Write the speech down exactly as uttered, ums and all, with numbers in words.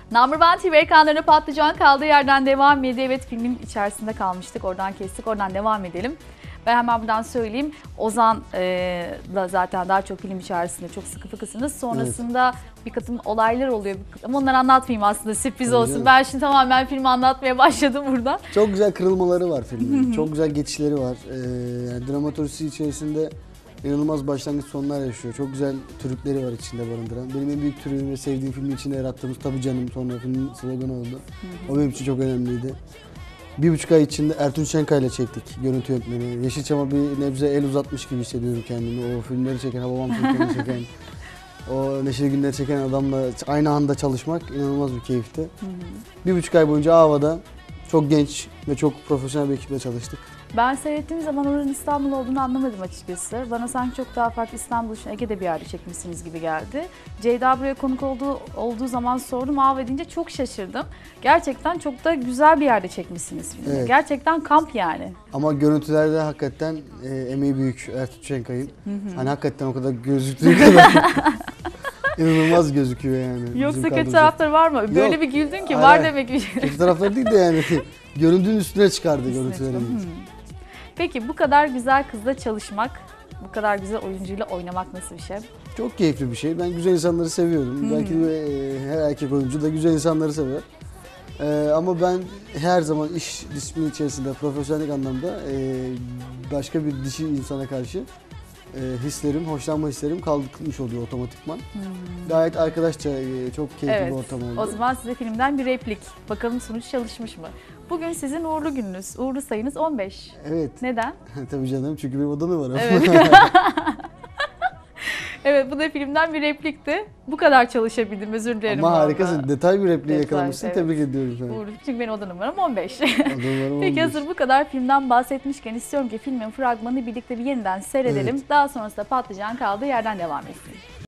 Number One T V ekranlarına Patlıcan kaldığı yerden devam ediyor. Evet, filmin içerisinde kalmıştık. Oradan kestik. Oradan devam edelim. Ben hemen buradan söyleyeyim. Ozan e, da zaten daha çok film içerisinde çok sıkı fıkısınız. Sonrasında evet. bir kısım olaylar oluyor. Ama onları anlatmayayım aslında. Sürpriz Tabii olsun. Canım. Ben şimdi tamamen filmi anlatmaya başladım burada. Çok güzel kırılmaları var filmin. Çok güzel geçişleri var. Ee, yani dramaturjisi içerisinde inanılmaz başlangıç sonlar yaşıyor. Çok güzel türütleri var içinde barındıran. Benim en büyük türüm ve sevdiğim filmin içinde yarattığımız Tabii Canım sonra filmin sloganı oldu. Hı hı. O benim için çok önemliydi. Bir buçuk ay içinde Ertuğrul Şenkaya ile çektik görüntü yönetmeni. Yeşilçam'a bir nebze el uzatmış gibi hissediyorum kendimi. O filmleri çeken, Hababam Sultan'ı çeken, o Neşeli Günleri çeken adamla aynı anda çalışmak inanılmaz bir keyifti. Hı hı. Bir buçuk ay boyunca Ava'da çok genç ve çok profesyonel bir ekiple çalıştık. Ben seyrettiğim zaman oranın İstanbul olduğunu anlamadım açıkçası. Bana sanki çok daha farklı İstanbul için Ege'de bir yerde çekmişsiniz gibi geldi. Ceyda buraya konuk olduğu, olduğu zaman sordum. Ava deyince çok şaşırdım. Gerçekten çok da güzel bir yerde çekmişsiniz filmi. Evet. Gerçekten kamp yani. Ama görüntülerde hakikaten e, emeği büyük Ertuğrul Şenkay'ın. Hani hakikaten o kadar gözüktüğü kadar inanılmaz gözüküyor yani. Yoksa kötü tarafları var mı? Böyle Yok. bir güldün ki Hayır, var demek ki. Kötü tarafları değil de yani göründüğün üstüne çıkardı görüntülerini. Peki bu kadar güzel kızla çalışmak, bu kadar güzel oyuncuyla oynamak nasıl bir şey? Çok keyifli bir şey. Ben güzel insanları seviyorum. Hmm. Belki de her erkek oyuncu da güzel insanları sever. Ee, ama ben her zaman iş disiplini içerisinde, profesyonel anlamda e, başka bir dişi insana karşı e, hislerim, hoşlanma hislerim kalkmış oluyor otomatikman. Hmm. Gayet arkadaşça, e, çok keyifli evet. bir ortam oldu. O zaman size filmden bir replik. Bakalım sonuç çalışmış mı? Bugün sizin uğurlu gününüz. Uğurlu sayınız on beş. Evet. Neden? Tabii canım, çünkü benim odam var. Evet. Evet, bu da filmden bir replikti. Bu kadar çalışabildim, özür dilerim. Ama harikasın, detay bir repliği Detay, yakalamışsın. evet. Tebrik ediyorum sana. Uğurlu, çünkü benim oda numaram on beş. Numaram Peki hazır bu kadar filmden bahsetmişken istiyorum ki filmin fragmanını birlikte bir yeniden seyredelim. Evet. Daha sonrasında Patlıcan kaldığı yerden devam etsin.